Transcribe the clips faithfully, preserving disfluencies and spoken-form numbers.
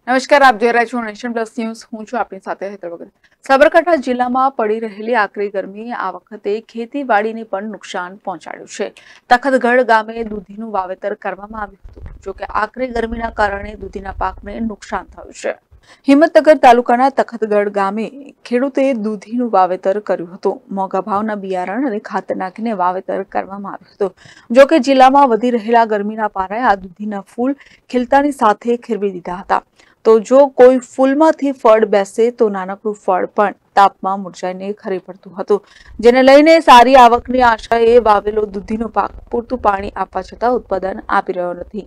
નમસ્કાર, આપ જોઈ રહ્યા છો નેશન પ્લસ ન્યૂઝ. હું છું આપની સાથે હેતલ વગર. સાબરકાંઠા જિલ્લામાં પડી રહેલી આકરી ગરમી આ વખતે ખેતીવાડીને પણ નુકસાન પહોંચાડ્યું છે. તખતગઢ ગામે દૂધીનું વાવેતર કરવામાં આવ્યું હતું, જોકે આકરી ગરમીના કારણે દૂધીના પાકને નુકસાન થયું છે. હિંમતનગર તાલુકાના તખતગઢ ગામે ખેડૂતે દૂધીનું વાવેતર કર્યું હતું. મોંઘા ભાવના બિયારણ અને ખાતર નાખીને વાવેતર કરવામાં આવ્યું હતું. જોકે જિલ્લામાં વધી રહેલા ગરમીના પારાએ આ દૂધીના ફૂલ ખીલતાની સાથે ખીરવી દીધા હતા. તો જો કોઈ ફૂલમાંથી ફળ બેસે તો નાનકડું ફળ પણ તાપમાં મુરઝાઈને ખરી પડતું હતું, જેને લઈને સારી આવકની આશાએ વાવેલો દૂધીનો પાક પૂરતું પાણી આપવા છતાં ઉત્પાદન આપી રહ્યો નથી.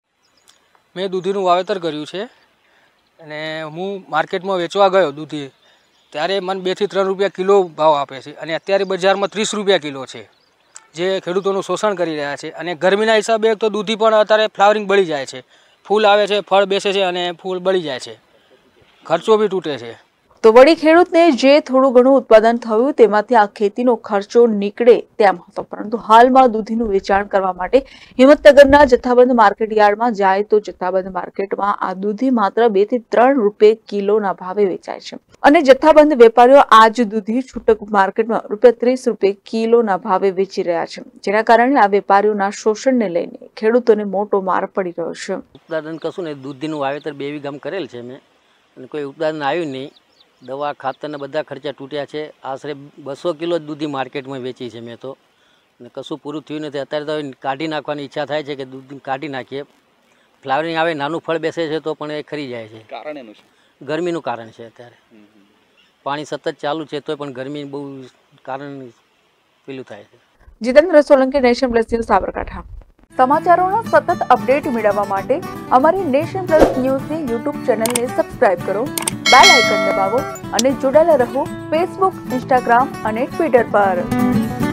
મેં દૂધીનું વાવેતર કર્યું છે અને હું માર્કેટમાં વેચવા ગયો દૂધી, ત્યારે મને બે થી ત્રણ રૂપિયા કિલો ભાવ આપે છે અને અત્યારે બજારમાં ત્રીસ રૂપિયા કિલો છે, જે ખેડૂતોનું શોષણ કરી રહ્યા છે. અને ગરમીના હિસાબે એક તો દૂધી પણ અત્યારે ફ્લાવરિંગ બળી જાય છે, ફૂલ આવે છે, ફળ બેસે છે અને ફૂલ બળી જાય છે, ખર્ચો બી તૂટે છે. તો વળી ખેડૂતને જે થોડું ઘણું ઉત્પાદન થયું તેમાંથી આ ખેતીનો ખર્ચો નીકળે તેમ હતો, પરંતુ હાલમાં દૂધીનું વેચાણ કરવા માટે હિંમતનગરના જથ્થાબંધ માર્કેટ યાર્ડમાં જાય તો જથ્થાબંધ માર્કેટમાં આ દૂધી માત્ર બે થી ત્રણ રૂપિયા કિલોના ભાવે વેચાય છે અને જથ્થાબંધ વેપારીઓ આ જ દૂધી છૂટક માર્કેટમાં રૂપિયા ત્રીસ રૂપિયા કિલોના ભાવે વેચી રહ્યા છે, જેના કારણે આ વેપારીઓના શોષણને લઈને ખેડૂતોને મોટો માર પડી રહ્યો છે. ઉત્પાદન કશું નહીં, દૂધીનું વાવેતર બે વીઘામાં કરેલ છે મેં અને કોઈ ઉત્પાદન આવ્યું નહીં. દવા ખાતરના બધા ખર્ચા તૂટ્યા છે. આશરે બસો કિલો દૂધી માર્કેટમાં વેચી છે મેં તો, અને કશું પૂરું થયું નથી. અત્યારે તો કાઢી નાખવાની ઈચ્છા થાય છે કે દૂધ કાઢી નાખીએ. ફ્લાવરિંગ આવે, નાનું ફળ બેસે છે તો પણ એ ખરી જાય છે. કારણ એનું છે, ગરમીનું કારણ છે. અત્યારે પાણી સતત ચાલુ છે તો પણ ગરમી બહુ કારણ પેલું થાય છે. Jitendra Solanki, nation plus news, Sabarkantha. સમાચારોના સતત અપડેટ મેળવવા માટે અમારી નેશન પ્લસ ન્યૂઝની યુટ્યુબ ચેનલને સબસ્ક્રાઇબ કરો, બેલ આઇકન દબાવો અને જોડાયેલા રહો ફેસબુક, ઇન્સ્ટાગ્રામ અને ટ્વિટર પર.